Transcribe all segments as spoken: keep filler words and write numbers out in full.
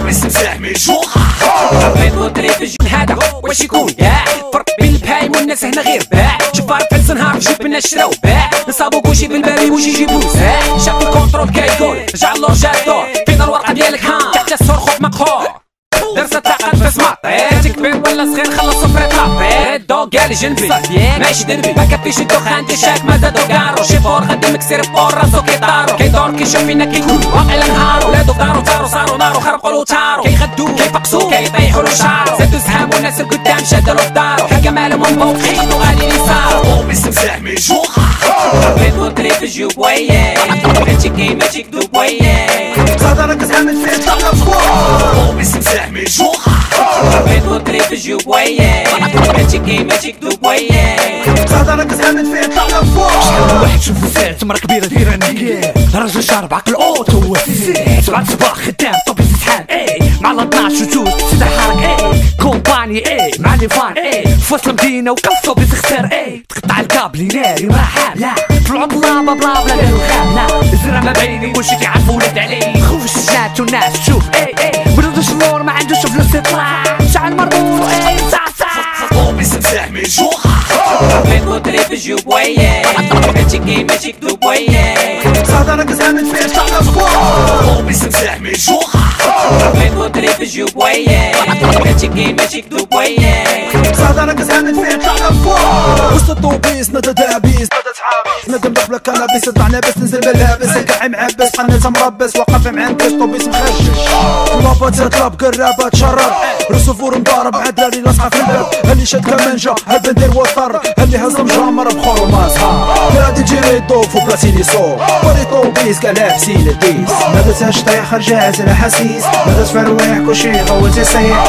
باسم سامي جوخ بغيت نضرب في الجون هذا واش يكون ياه فرق بين البهايم والناس هنا غير باع جبار فلس نهار في جبنا شراو باع نصابو كلشي بالبابي واش يجيبو ساع شاف الكونترول كيقول رجع اللور جا الدور فين الورقه ديالك ها تحت السور خوك مقهور درس الطاقة تفاس مطيت كبير ولا صغير خلص صفري طابيت دو قال جنبي ماشي دربي ما كفيش الدخان تشاك ما زادو كارو شي فور غادي مكسر بور راسو كيطارو كيدور كيشوف فينا كيكون واقيلا نهارو ولادو دارو تارو صارو نارو خرقو له تارو كيغدو كيفقسو كيطيحو له شعرو زادو زحام والناس القدام شادلو في دارو حكا مالهم من فوق خيطو غادي يصارو باسم سامي جوخ بغيت نضرب في الجيوب وياه ماشي كيما تيكدب وياه صدرك زعمل فيه طلع فوق باسم سامي جوخ بغيت نضرب في الجيوب وياه ماشي كيما تيكدب وياه صدرك زعمل فيه طلع فوق شحال واحد شوفو ساعة مرة كبيرة دايرة نية راجل شارب عقل اوتو سبعة صباح خدام طوبيس سحاب اي مع اثناش وجوج سيدة حرك اي كومباني اي مع لي فان اي في وسط المدينة وكل طوبيس اختار اي تقطع الكابلي ناري ما حاملة طلعو بلا بلا بلا دارو خاملة الزرع ما بيني وشي كيعرفو ولاد علي خوف الشات والناس تشوف اي اي بردوش اللور ما عندوش فلوس يطلع شعل مربوط اي صح صح باسم سامي جوخ بغيت نضرب في الجيوب وياه ماشي كيما تيكدب وياه صدرك زعمل فيه طلع فوق باسم سامي جوخ بغيت نضرب في الجيوب وياه ماشي كيما تيكدب وياه صدرك زعمل فيه طلع فوق وسط الطوبيس نادى دعابيس نادى تحابيس ندم دخل كنابيس طلعنا باش ننزل باللابس كاعي معبس قنيت مربس واقف معندس طوبيس مخشش لابات تطلب قرابات شرب رسوفور مضارب مع دراري لاصقه في الباب اللي شاد كمانجا هالبندير وطر اللي هز مجامر بخور ومازها غادي تجري يطوف وبلاتيني صوب وري طوبيس كاع لابسين الديس ما درتهاش طيح خرجات على حسيس ما درت فرويح كلشي غوت يصيح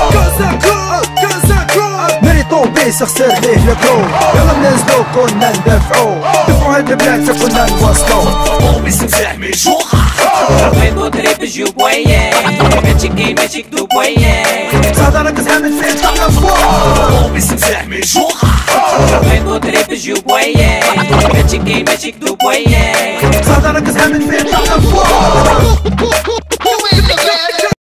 مري طوبيس خسر ليه الكرو يلا ننزلو كنا ندفعو دفعو هاد البلاد كنا نوصلو باسم سامي جوخ بغيت نضرب في الجيوب وياه ماشي كيما تيكدب وياه صدرك زعمل فيه طلع فوق باسم سامي جوخ بغيت نضرب في الجيوب وياه ماشي كيما تيكدب وياه صدرك زعمل فيه طلع فوق